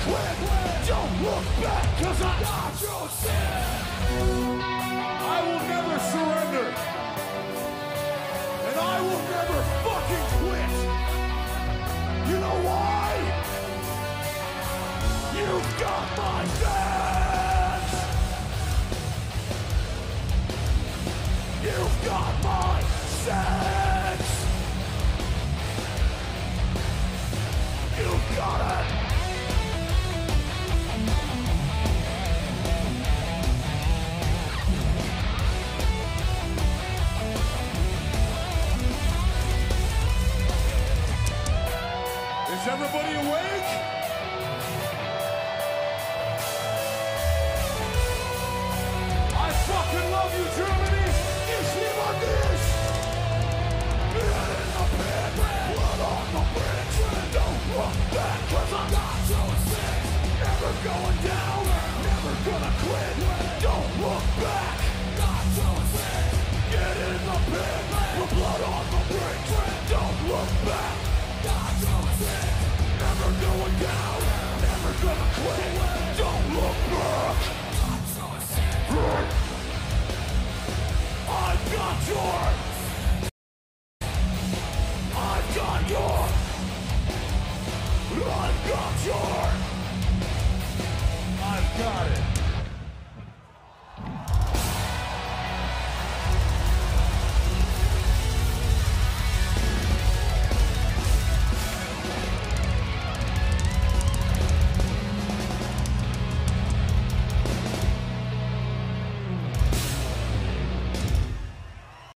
quit. Don't look back, cause I got your sin. I will never surrender. And I will never fucking quit. You know why? You've got my back. You've got my sex. You've got it. Is everybody awake? I fucking love you, Germany! Ich liebe dich! Get in the pit, blood on the bricks. Don't look back, cause I'm not so sick. Never going down, never gonna quit. Don't look back, not so sick. Get in the pit, with blood on the bricks. Don't look back, not so sick. Never going down, never gonna quit.